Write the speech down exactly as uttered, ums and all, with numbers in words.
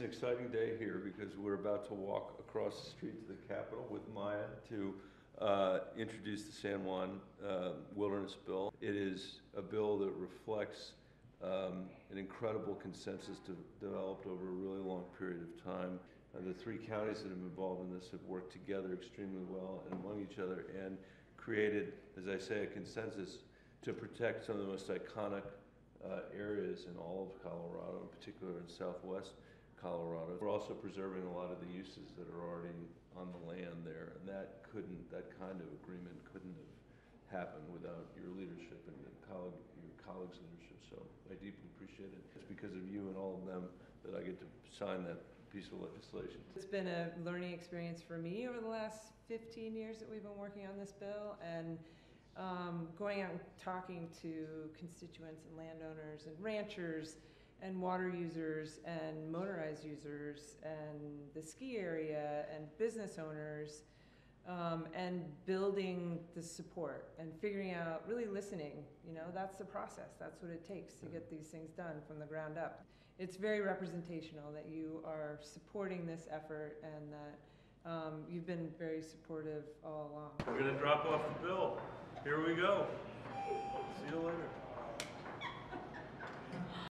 an exciting day here because we're about to walk across the street to the Capitol with Maya to uh, introduce the San Juan uh, Wilderness Bill. It is a bill that reflects um, an incredible consensus de developed over a really long period of time. Uh, the three counties that have been involved in this have worked together extremely well and among each other and created, as I say, a consensus to protect some of the most iconic Uh, areas in all of Colorado, in particular in southwest Colorado. We're also preserving a lot of the uses that are already on the land there, and that couldn't, that kind of agreement couldn't have happened without your leadership and your, colleague, your colleagues' leadership. So I deeply appreciate it. It's because of you and all of them that I get to sign that piece of legislation. It's been a learning experience for me over the last fifteen years that we've been working on this bill, and Um, going out and talking to constituents and landowners and ranchers and water users and motorized users and the ski area and business owners, um, and building the support and figuring out, really listening. You know, that's the process. That's what it takes to get these things done from the ground up. It's very representational that you are supporting this effort and that um, you've been very supportive all along. We're going to drop off the bill. Here we go. See you later.